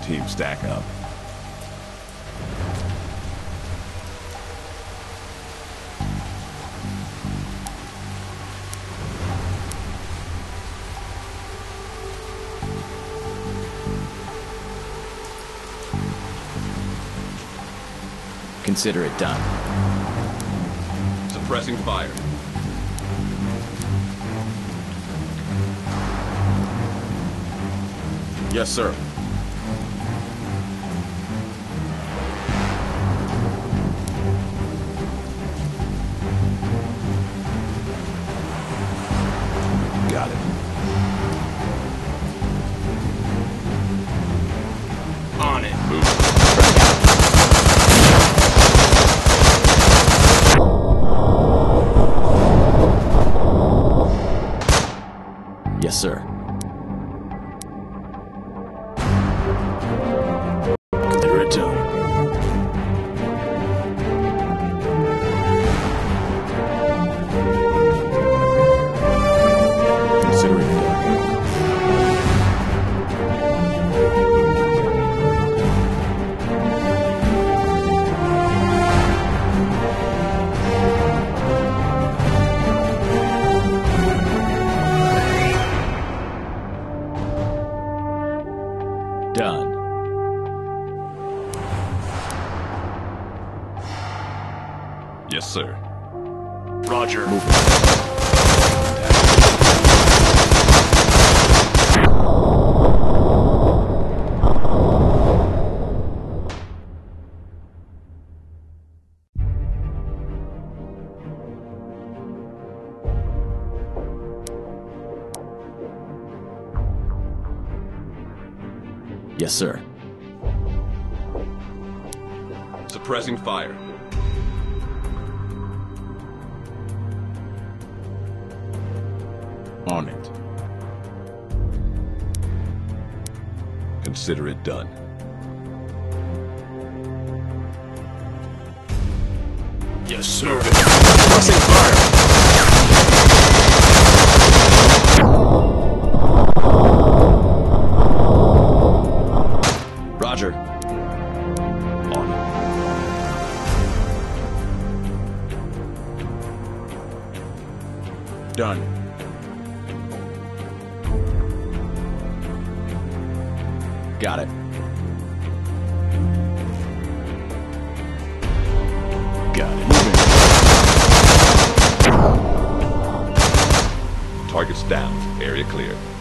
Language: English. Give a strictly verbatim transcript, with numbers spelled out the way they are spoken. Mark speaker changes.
Speaker 1: team stack up?
Speaker 2: Consider it done.
Speaker 1: Suppressing fire. Yes, sir. Got it. On it. Move.
Speaker 2: Yes, sir.
Speaker 1: Consider it done. Consider it done.
Speaker 2: Done.
Speaker 1: Yes, sir.
Speaker 3: Roger.
Speaker 2: Move Yes, sir.
Speaker 1: Suppressing fire. On it. Consider it done.
Speaker 3: Yes, sir.
Speaker 1: Suppressing fire.
Speaker 2: Roger.
Speaker 1: On it. Done.
Speaker 2: Got it.
Speaker 1: Got it. Moving. Targets down. Area clear.